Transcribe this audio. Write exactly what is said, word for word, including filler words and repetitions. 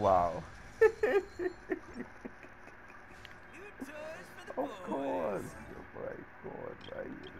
Wow. New toys for the Of boys. course. Oh my God, right?